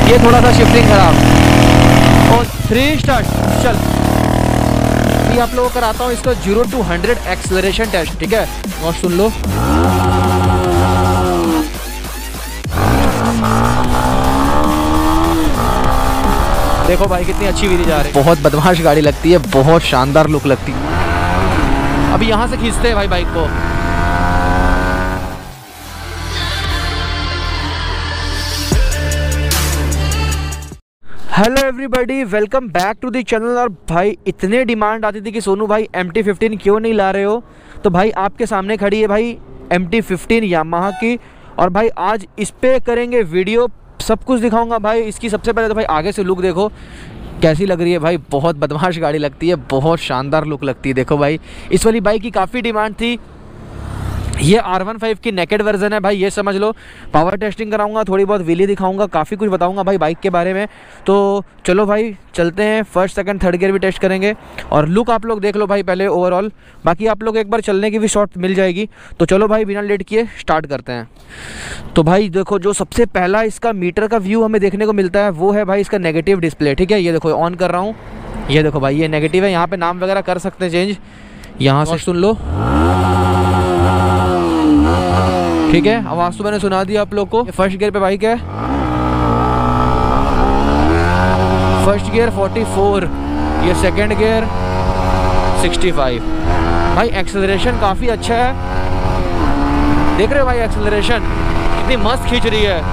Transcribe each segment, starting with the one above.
ये थोड़ा सा शिफ्टिंग खराब। और 3 स्टार्ट चल। अभी आप लोगों को कराता हूँ इसका 0 to 100 एक्सेलरेशन टेस्ट, ठीक है। और सुन लो, देखो भाई कितनी अच्छी व्हीली जा रही है। बहुत बदमाश गाड़ी लगती है, बहुत शानदार लुक लगती है। अभी यहाँ से खींचते हैं भाई बाइक को। Hello everybody, welcome back to the channel. और भाई इतने डिमांड आती थी कि सोनू भाई MT-15 क्यों नहीं ला रहे हो, तो भाई आपके सामने खड़ी है भाई MT-15 यामाहा की। और भाई आज इस पे करेंगे वीडियो, सब कुछ दिखाऊंगा भाई। इसकी सबसे पहले तो भाई आगे से लुक देखो कैसी लग रही है भाई। बहुत बदमाश गाड़ी लगती है, बहुत शानदार लुक लगती है। देखो भाई इस वाली बाइक की काफ़ी डिमांड थी। ये R15 की नेकेड वर्जन है भाई, ये समझ लो। पावर टेस्टिंग कराऊंगा, थोड़ी बहुत व्हीली दिखाऊंगा, काफ़ी कुछ बताऊंगा भाई बाइक के बारे में। तो चलो भाई चलते हैं, फर्स्ट सेकंड थर्ड गियर भी टेस्ट करेंगे। और लुक आप लोग देख लो भाई पहले ओवरऑल, बाकी आप लोग एक बार चलने की भी शॉट मिल जाएगी। तो चलो भाई बिना लेट किए स्टार्ट करते हैं। तो भाई देखो, जो सबसे पहला इसका मीटर का व्यू हमें देखने को मिलता है वो है भाई इसका नेगेटिव डिस्प्ले, ठीक है। ये देखो ऑन कर रहा हूँ, ये देखो भाई ये नेगेटिव है। यहाँ पर नाम वगैरह कर सकते हैं चेंज, यहाँ से सुन लो, ठीक है। आवाज़ तो मैंने सुना दी आप लोग को। फर्स्ट गियर पे बाइक है, फर्स्ट गियर 44, ये सेकंड गियर 65। भाई एक्सेलरेशन काफ़ी अच्छा है, देख रहे हो भाई एक्सेलरेशन कितनी मस्त खींच रही है।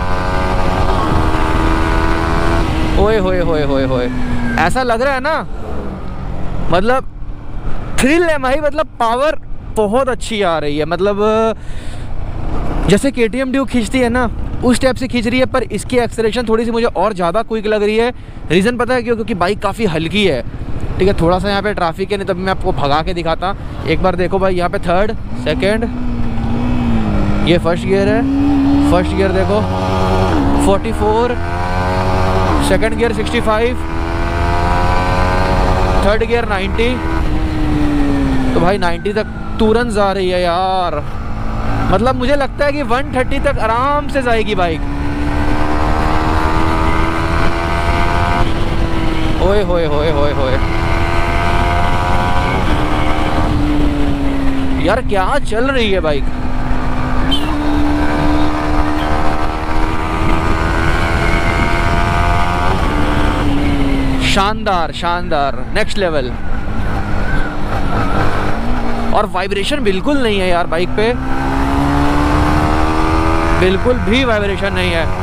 ओए होए होए होए होए, ऐसा लग रहा है ना, मतलब थ्रिल है भाई। मतलब पावर बहुत अच्छी आ रही है, मतलब जैसे KTM ड्यूक खींचती है ना उस टाइप से खींच रही है। पर इसकी एक्सेलरेशन थोड़ी सी मुझे और ज़्यादा क्विक लग रही है। रीज़न पता है क्यों? क्योंकि बाइक काफ़ी हल्की है, ठीक है। थोड़ा सा यहाँ पे ट्रैफिक है, नहीं तभी मैं आपको भगा के दिखाता। एक बार देखो भाई, यहाँ पे थर्ड सेकंड, ये फर्स्ट गियर है, फर्स्ट गियर देखो 44, सेकंड गियर 65, थर्ड गियर 90। तो भाई 90 तक तुरंत जा रही है यार। मतलब मुझे लगता है कि 130 तक आराम से जाएगी बाइक। ओए होए होए होए होए यार, क्या चल रही है बाइक। शानदार शानदार, नेक्स्ट लेवल। और वाइब्रेशन बिल्कुल नहीं है यार बाइक पे, बिल्कुल भी वाइब्रेशन नहीं है।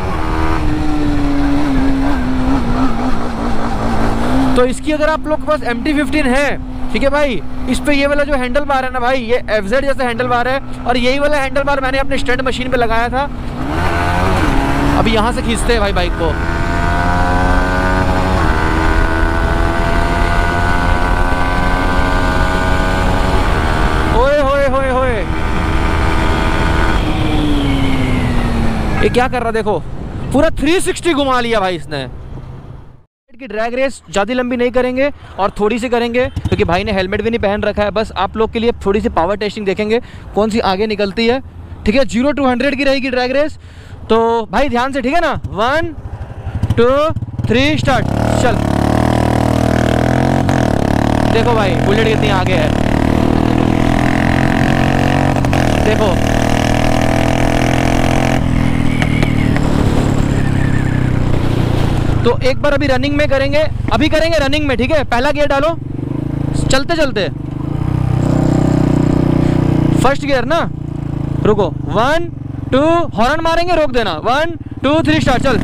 तो इसकी अगर आप लोग के पास MT-15 है, ठीक है भाई, इस पे ये वाला जो हैंडल बार है ना भाई, ये FZ जैसा हैंडल बार है। और यही वाला हैंडल बार मैंने अपने स्टंट मशीन पे लगाया था। अभी यहाँ से खींचते हैं भाई बाइक को। ओए होए होए होए, ये क्या कर रहा, देखो पूरा 360 घुमा लिया भाई इसने। की ड्रैग रेस ज़्यादा लंबी नहीं करेंगे और थोड़ी सी करेंगे, क्योंकि भाई ने हेलमेट भी नहीं पहन रखा है। बस आप लोग के लिए थोड़ी सी पावर टेस्टिंग देखेंगे कौन सी आगे निकलती है, ठीक है। 0 to 100 की रहेगी ड्रैग रेस। तो भाई ध्यान से, ठीक है ना। 1 2 3 स्टार्ट चल। देखो भाई बुलेट कितनी आगे है, देखो। तो एक बार अभी रनिंग में करेंगे, अभी करेंगे रनिंग में, ठीक है। पहला गियर डालो चलते चलते, फर्स्ट गियर ना, रुको 1 2, हॉर्न मारेंगे रोक देना, 1 2 3 स्टार्ट चल।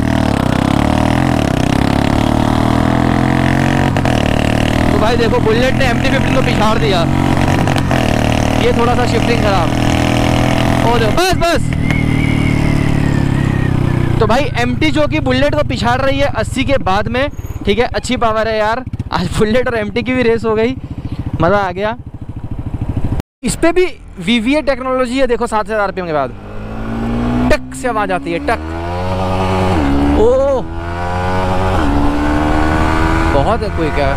तो भाई देखो बुलेट ने MT-15 को पिछाड़ दिया, ये थोड़ा सा शिफ्टिंग खराब। और बस बस। तो भाई MT जो कि बुलेट को पिछाड़ रही है 80 के बाद में, ठीक है। अच्छी पावर है यार, आज बुलेट और MT की भी रेस हो गई, मज़ा आ गया। इस पे भी VVA टेक्नोलॉजी है, देखो 7000 RPM के बाद टक से आवाज आती है, टक। ओ बहुत है, कोई क्या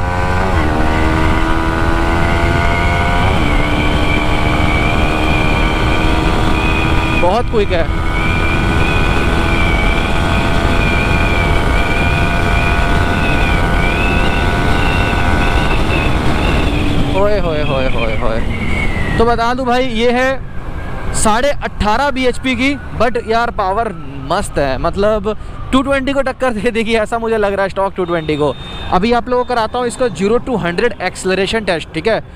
बहुत क्विक है। तो बता दूं भाई ये है 18.5 bhp की, बट यार पावर मस्त है, मतलब 220 को टक्कर दे देगी ऐसा मुझे लग रहा है स्टॉक 220 को। अभी आप लोगों को कराता हूँ इसका 0 to 100 एक्सेलरेशन टेस्ट, ठीक है।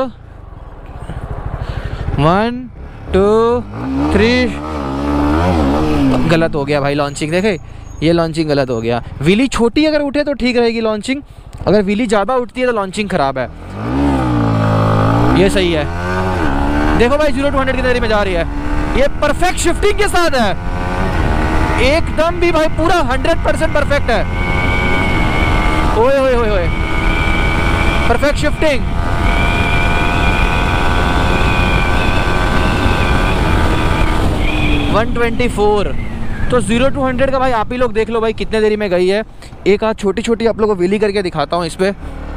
1 2 3, गलत हो गया भाई लॉन्चिंग, देखे ये लॉन्चिंग गलत हो गया। व्हीली छोटी अगर उठे तो ठीक रहेगी लॉन्चिंग, अगर व्हीली ज़्यादा उठती है तो लॉन्चिंग ख़राब है। ये सही है, देखो भाई 0 to 100 की देरी में जा रही है, ये परफेक्ट शिफ्टिंग के साथ है, एकदम भी भाई पूरा 100% परफेक्ट है। ओए ओए ओए ओए, परफेक्ट शिफ्टिंग। तो 0 to 100 का भाई आप ही लोग देख लो भाई कितने देरी में गई है। एक आध छोटी छोटी आप लोगों को व्हीली करके दिखाता हूँ इस पे।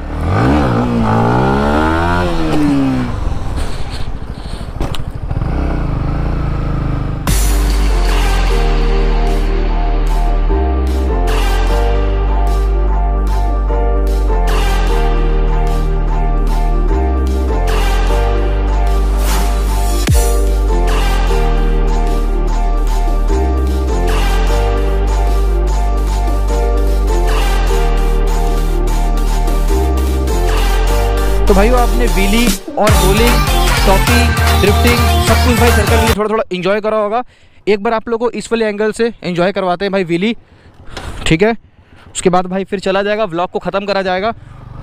तो भाई आपने व्हीली और रोलिंग, स्टॉपिंग, ड्रिफ्टिंग सब कुछ भाई सर्कल के लिए थोड़ा थोड़ा एंजॉय करा होगा। एक बार आप लोगों को इस वाले एंगल से एंजॉय करवाते हैं भाई व्हीली, ठीक है। उसके बाद भाई फिर चला जाएगा, व्लॉग को ख़त्म करा जाएगा।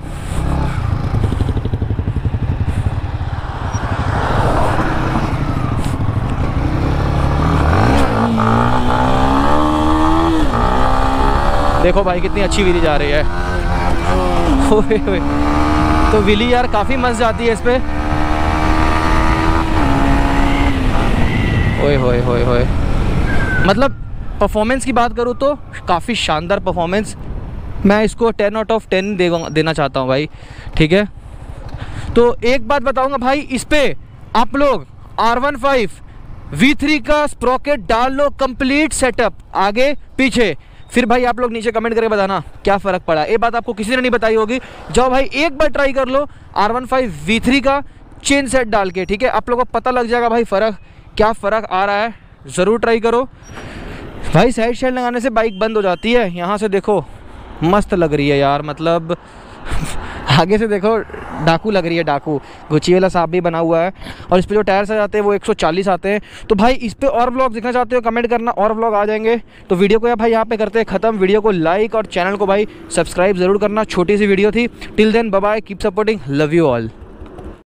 देखो भाई कितनी अच्छी व्हीली जा रही है। तो व्हीली यार काफ़ी मस्त जाती है इस पे। ओए होए होए होए, मतलब परफॉर्मेंस की बात करूँ तो काफ़ी शानदार परफॉर्मेंस, मैं इसको 10 out of 10 देना चाहता हूँ भाई, ठीक है। तो एक बात बताऊँगा भाई, इस पे आप लोग R15 V3 का स्प्रॉकेट डाल लो, कंप्लीट सेटअप आगे पीछे, फिर भाई आप लोग नीचे कमेंट करके बताना क्या फ़र्क पड़ा। ये बात आपको किसी ने नहीं बताई होगी, जाओ भाई एक बार ट्राई कर लो R15 V3 का चेन सेट डाल के, ठीक है। आप लोगों को पता लग जाएगा भाई फ़र्क क्या फ़र्क आ रहा है, ज़रूर ट्राई करो भाई। साइड स्टैंड लगाने से बाइक बंद हो जाती है, यहाँ से देखो मस्त लग रही है यार, मतलब आगे से देखो डाकू लग रही है, डाकू गुची वाला सांप भी बना हुआ है। और इस पे जो टायर्स आ जाते हैं वो 140 आते हैं। तो भाई इस पे और व्लॉग देखना चाहते हो कमेंट करना, और व्लॉग आ जाएंगे। तो वीडियो को भाई यहाँ पे करते हैं ख़त्म। वीडियो को लाइक और चैनल को भाई सब्सक्राइब ज़रूर करना, छोटी सी वीडियो थी। Till then bye bye, keep supporting, love you all.